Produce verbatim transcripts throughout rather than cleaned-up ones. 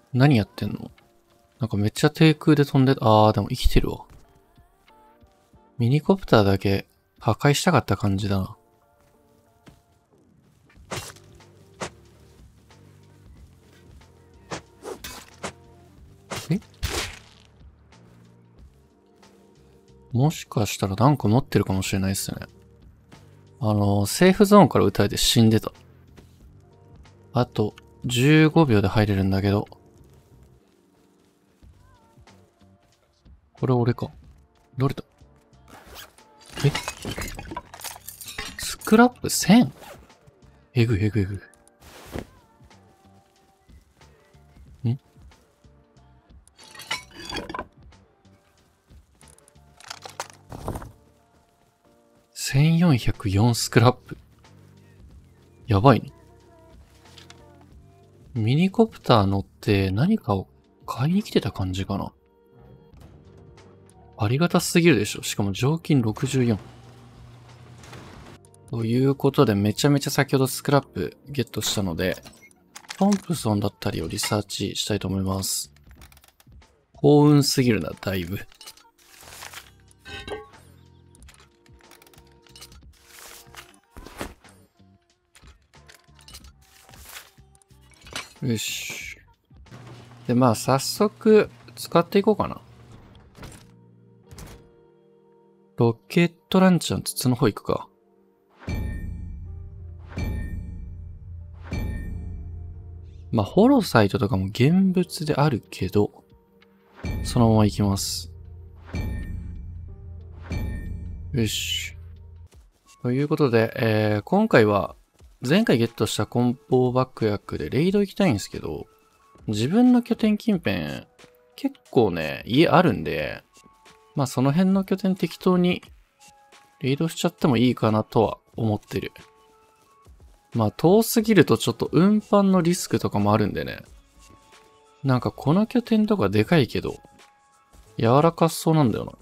何やってんの？なんかめっちゃ低空で飛んで、あーでも生きてるわ。ミニコプターだけ破壊したかった感じだな。え？もしかしたらなんか持ってるかもしれないっすね。あの、セーフゾーンから撃たれて死んでた。あと、じゅうごびょうで入れるんだけど。これ俺か。どれだ？え？スクラップ せん？ えぐいえぐいえぐい。ん？せんよんひゃくよんスクラップ。やばいね。ミニコプター乗って何かを買いに来てた感じかな。ありがたすぎるでしょ。しかも常勤ろくじゅうよん。ということで、めちゃめちゃ先ほどスクラップゲットしたので、トンプソンだったりをリサーチしたいと思います。幸運すぎるな、だいぶ。よし。で、まあ、早速、使っていこうかな。ロケットランチャーの筒の方行くか。まあ、ホロサイトとかも現物であるけど、そのまま行きます。よし。ということで、えー、今回は、前回ゲットした梱包爆薬でレイド行きたいんですけど、自分の拠点近辺、結構ね、家あるんで、まあその辺の拠点適当にレイドしちゃってもいいかなとは思ってる。まあ遠すぎるとちょっと運搬のリスクとかもあるんでね。なんかこの拠点とかでかいけど、柔らかそうなんだよな。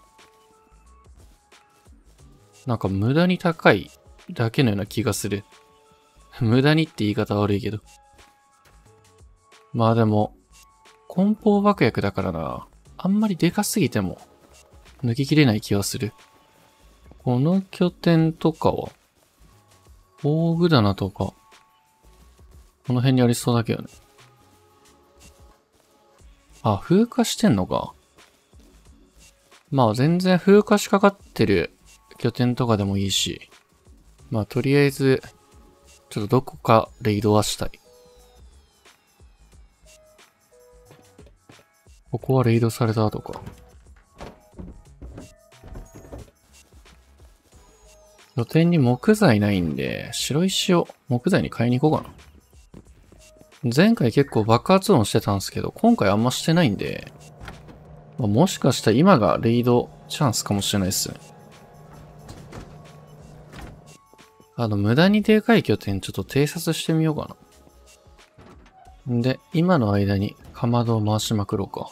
なんか無駄に高いだけのような気がする。無駄にって言い方悪いけど。まあでも、梱包爆薬だからな。あんまりでかすぎても抜ききれない気がする。この拠点とかは、大具棚とか、この辺にありそうだけどね。あ、風化してんのか。まあ全然風化しかかってる拠点とかでもいいし。まあとりあえず、ちょっとどこかレイドはしたい。ここはレイドされた後か。拠点に木材ないんで、白石を木材に買いに行こうかな。前回結構爆発音してたんですけど、今回あんましてないんで、まあ、もしかしたら今がレイドチャンスかもしれないっすね。あの、無駄にでかい拠点ちょっと偵察してみようかな。んで、今の間にかまどを回しまくろうか。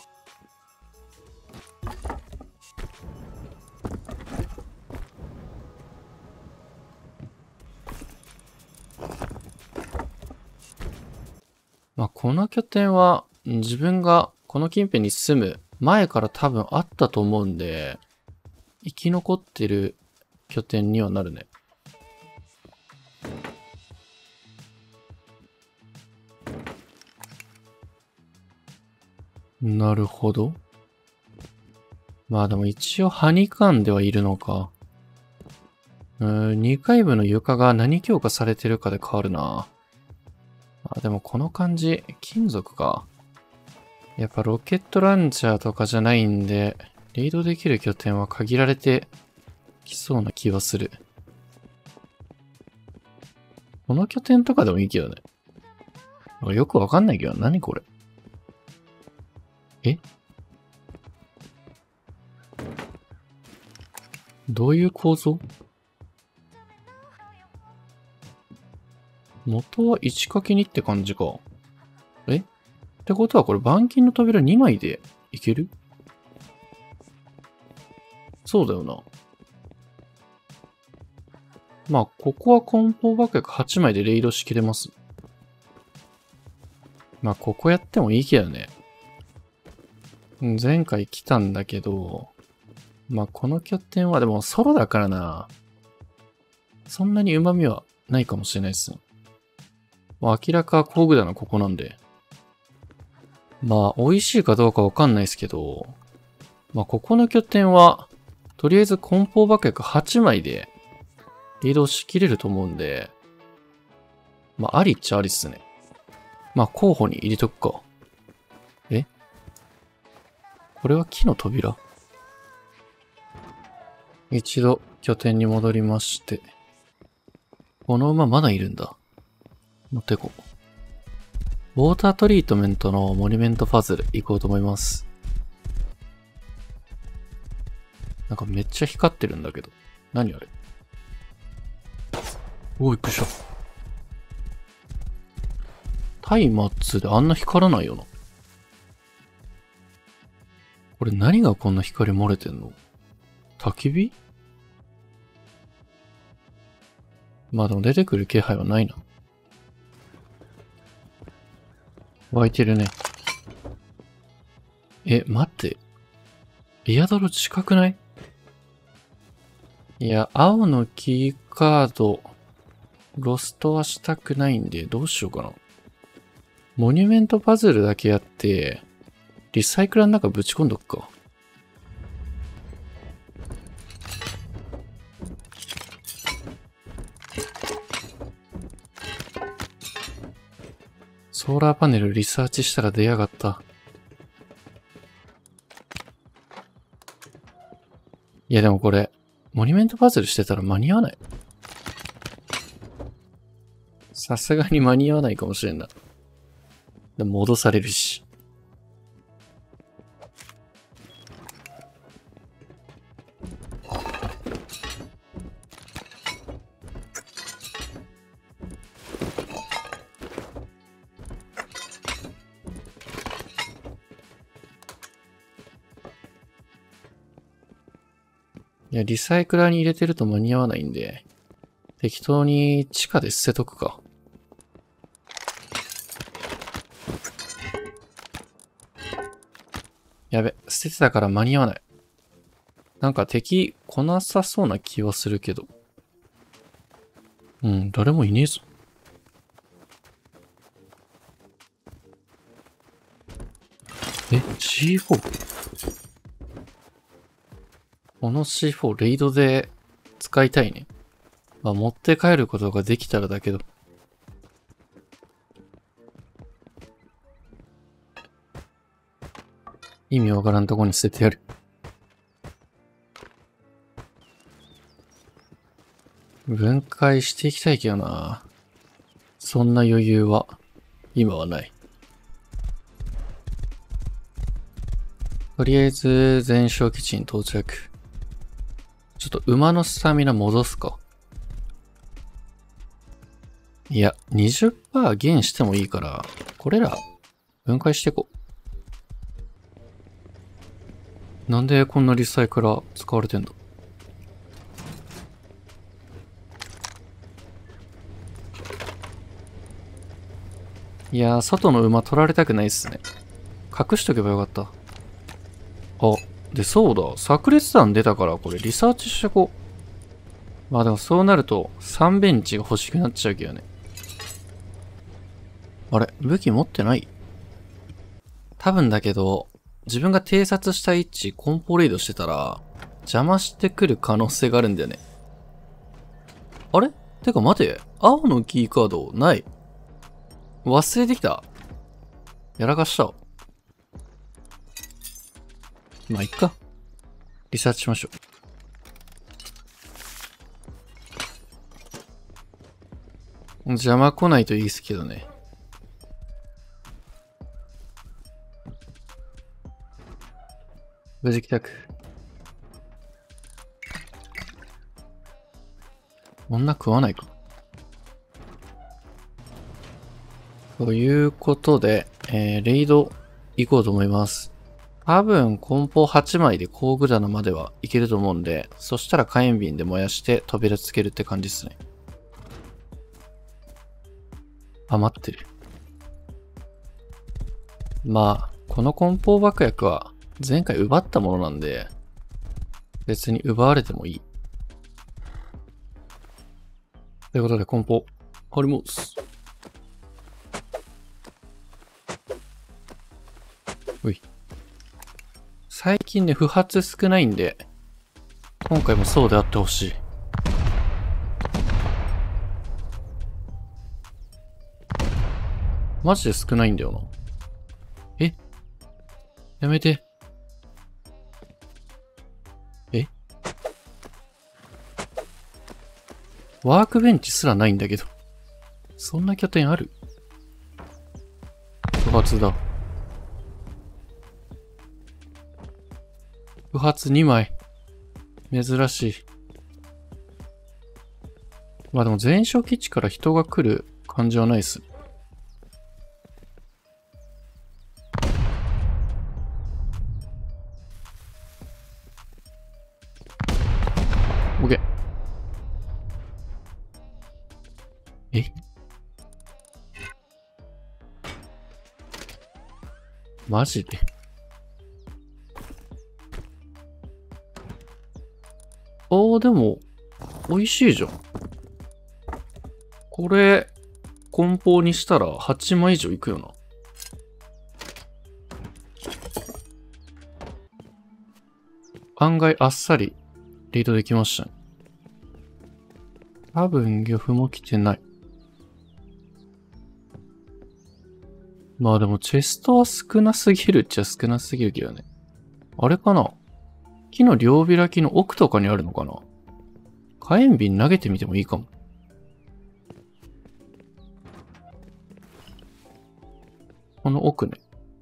まあ、この拠点は自分がこの近辺に住む前から多分あったと思うんで、生き残ってる拠点にはなるね。なるほど。まあでも一応ハニカンではいるのか。うーん、にかい部の床が何強化されてるかで変わるな。あ、でもこの感じ、金属か。やっぱロケットランチャーとかじゃないんで、レイドできる拠点は限られてきそうな気はする。この拠点とかでもいいけどね。よくわかんないけど、何これ。え？どういう構造？元は いちかけるに って感じか。え？ってことはこれ板金の扉にまいでいける？そうだよな。まあ、ここは梱包爆薬はちまいでレイドしきれます。 まあ、ここやってもいいけどね。前回来たんだけど、まあ、この拠点はでもソロだからな。そんなに旨味はないかもしれないですね。まあ、明らか工具だな、ここなんで。まあ、美味しいかどうかわかんないですけど、まあ、ここの拠点は、とりあえず梱包爆薬はちまいで移動しきれると思うんで、まあ、ありっちゃありっすね。まあ、候補に入れとくか。え？これは木の扉？一度拠点に戻りまして。この馬まだいるんだ。持ってこう。ウォータートリートメントのモニュメントパズル行こうと思います。なんかめっちゃ光ってるんだけど。何あれ？おい、びっくりした。松明であんな光らないよな。これ何がこんな光漏れてんの？焚き火？まあでも出てくる気配はないな。湧いてるね。え、待って。エアドロ近くない？いや、青のキーカード、ロストはしたくないんで、どうしようかな。モニュメントパズルだけやって、リサイクラーの中ぶち込んどくか。ソーラーパネルリサーチしたら出やがった。いやでもこれ、モニュメントパズルしてたら間に合わない。さすがに間に合わないかもしれんな。でも戻されるし。いや、リサイクラーに入れてると間に合わないんで、適当に地下で捨てとくか。やべ、捨ててたから間に合わない。なんか敵来なさそうな気はするけど。うん、誰もいねえぞ。え、シーフォー？ この シーフォー レイドで使いたいね。まあ、持って帰ることができたらだけど。意味わからんとこに捨ててやる。分解していきたいけどな。そんな余裕は今はない。とりあえず全焼基地に到着。ちょっと馬のスタミナ戻すか。いや、にじゅっパーセント 減してもいいから、これら分解していこう。なんでこんなリサイクラー使われてんだ？いやー、外の馬取られたくないっすね。隠しとけばよかった。あ、で、そうだ。炸裂弾出たから、これリサーチしてこう。まあでもそうなると、さんベンチが欲しくなっちゃうけどね。あれ、武器持ってない？多分だけど、自分が偵察した位置、コンポレイドしてたら、邪魔してくる可能性があるんだよね。あれ？てか待て、青のキーカードない。忘れてきた。やらかした。まあ、いっか。リサーチしましょう。邪魔来ないといいですけどね。無事帰宅。女食わないか。ということで、えー、レイド行こうと思います。多分、梱包はちまいで工具棚まではいけると思うんで、そしたら火炎瓶で燃やして扉つけるって感じですね。余ってる。 まあ、この梱包爆薬は前回奪ったものなんで、別に奪われてもいい。ということで梱包、貼ります。うい。最近ね、不発少ないんで、今回もそうであってほしい。マジで少ないんだよな。え？やめて。え？ワークベンチすらないんだけど。そんな拠点ある？不発だ。不発にまい。珍しい。まあでも前哨基地から人が来る感じはないっすね。オッケー。え？マジで？あー、でも、美味しいじゃん。これ、梱包にしたらはちまい以上いくよな。案外あっさりリードできましたね。多分漁夫も来てない。まあでもチェストは少なすぎるっちゃ少なすぎるけどね。あれかな？木の両開きの奥とかにあるのかな？火炎瓶投げてみてもいいかも。この奥ね。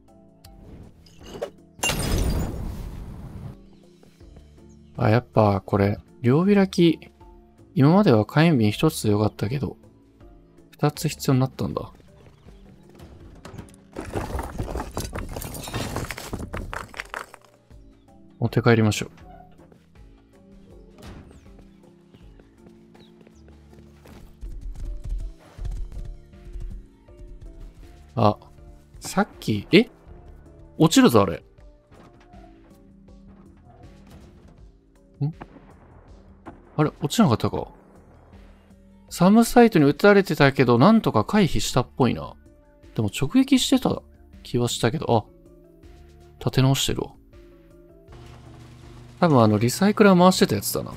あ、やっぱこれ、両開き、今までは火炎瓶一つでよかったけど、二つ必要になったんだ。持って帰りましょう。あ、さっき、え？落ちるぞ、あれ。ん？あれ、落ちなかったか？サムサイトに撃たれてたけど、なんとか回避したっぽいな。でも直撃してた気はしたけど、あ、立て直してるわ。多分あの、リサイクラー回してたやつだな。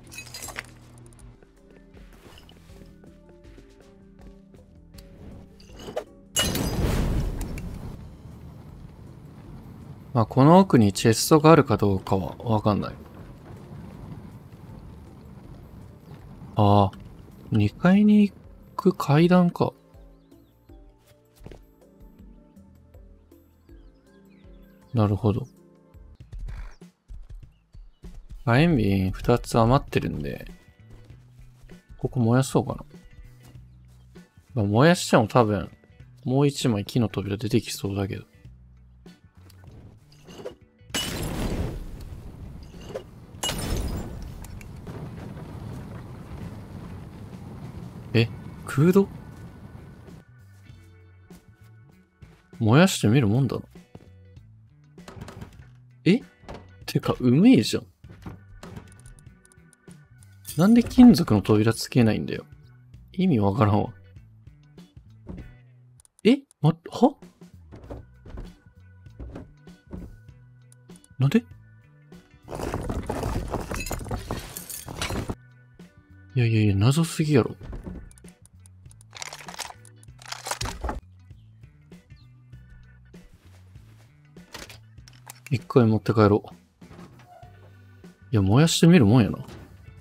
まあ、この奥にチェストがあるかどうかはわかんない。ああ、にかいに行く階段か。なるほど。火炎瓶ふたつ余ってるんで、ここ燃やそうかな。まあ、燃やしても多分、もう一枚木の扉出てきそうだけど。え、空洞？燃やしてみるもんだな。え？てか、うめえじゃん。なんで金属の扉つけないんだよ。意味わからんわ。え？ま、は？なんで？いやいやいや、謎すぎやろ。一回持って帰ろう。いや、燃やしてみるもんやな。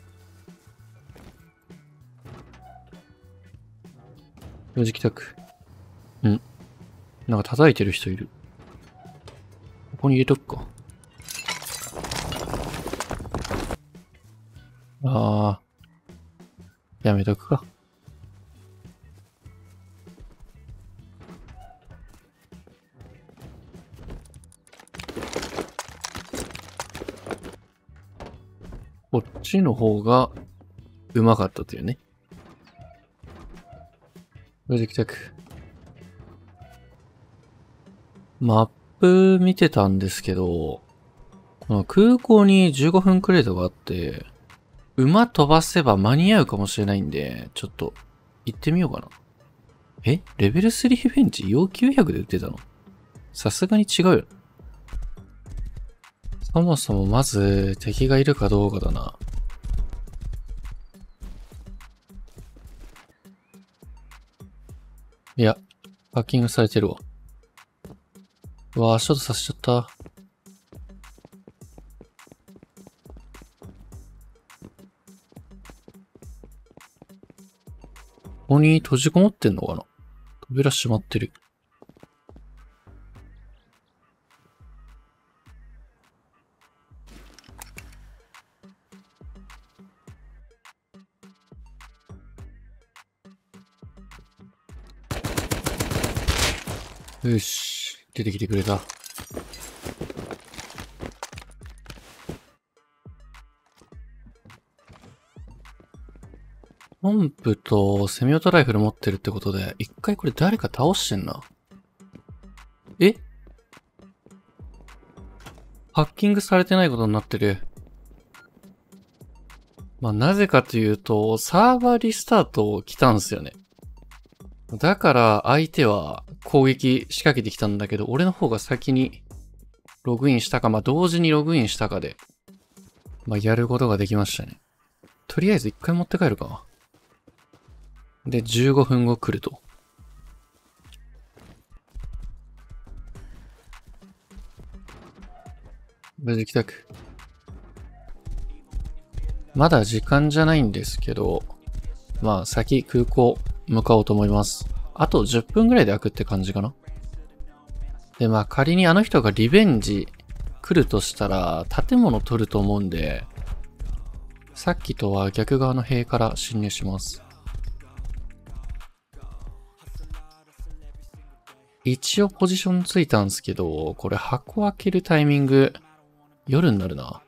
四時帰宅。ん？なんか叩いてる人いる。ここに入れとくか。あー。やめとくか。こっちの方がうまかったというね。四時帰宅。 マップ見てたんですけど、この空港にじゅうごふんクレートがあって、馬飛ばせば間に合うかもしれないんで、ちょっと行ってみようかな。えレベルスリーベンチ要きゅうひゃくで売ってたの？さすがに違うよ。そもそもまず敵がいるかどうかだな。いや、パッキングされてるわ。うわぁ、ショートさせちゃった。ここに閉じこもってんのかな？扉閉まってる。よし、出てきてくれた。ポンプとセミオートライフル持ってるってことで、一回これ誰か倒してんな。え？ハッキングされてないことになってる。まあ、なぜかというと、サーバーリスタート来たんすよね。だから相手は攻撃仕掛けてきたんだけど、俺の方が先にログインしたか、まあ同時にログインしたかで、まあやることができましたね。とりあえず一回持って帰るか。で、じゅうごふんご来ると。無事帰宅。まだ時間じゃないんですけど、まあ先空港向かおうと思います。あとじゅっぷんぐらいで開くって感じかな。で、まあ仮にあの人がリベンジ来るとしたら建物取ると思うんで、さっきとは逆側の塀から侵入します。一応ポジションついたんすけど、これ箱開けるタイミング、夜になるな。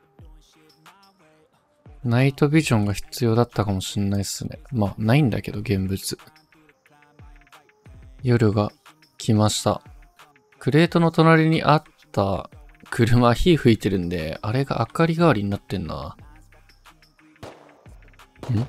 ナイトビジョンが必要だったかもしんないっすね。まあ、ないんだけど、現物。夜が来ました。クレートの隣にあった車、火吹いてるんで、あれが明かり代わりになってんな。ん？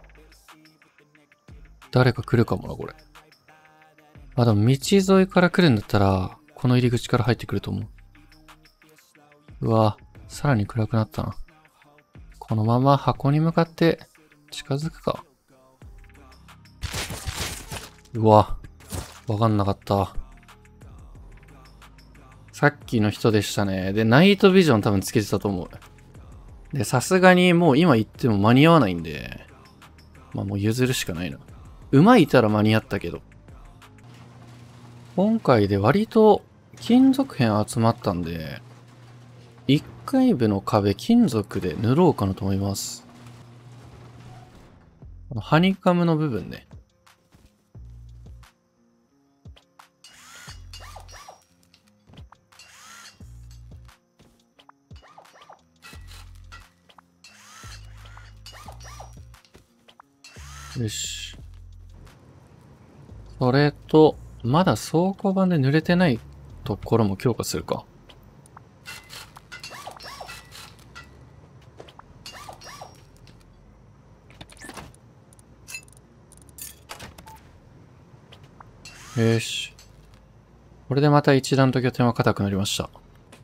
誰か来るかもな、これ。あ、でも道沿いから来るんだったら、この入り口から入ってくると思う。うわ、さらに暗くなったな。このまま箱に向かって近づくか。うわ、わかんなかった。さっきの人でしたね。で、ナイトビジョン多分つけてたと思う。で、さすがにもう今行っても間に合わないんで、まあもう譲るしかないな。馬いたら間に合ったけど。今回で割と金属片集まったんで、いっかい部の壁金属で塗ろうかなと思います。このハニカムの部分ね。よし。それと、まだ倉庫版で濡れてないところも強化するか。よし。これでまた一段と拠点は硬くなりました。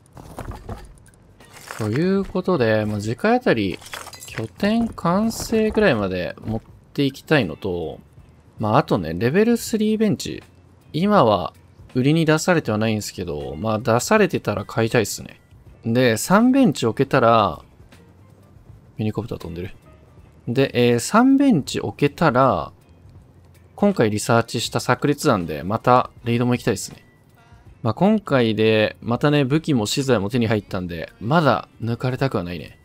ということで、まあ、次回あたり拠点完成ぐらいまで持っていきたいのと、まああとね、レベルスリーベンチ。今は売りに出されてはないんですけど、まあ出されてたら買いたいっすね。で、さんベンチ置けたら、ミニコプター飛んでる。で、えー、さんベンチ置けたら、今回リサーチした炸裂弾でまたレイドも行きたいですね。まあ、今回でまたね、武器も資材も手に入ったんで、まだ抜かれたくはないね。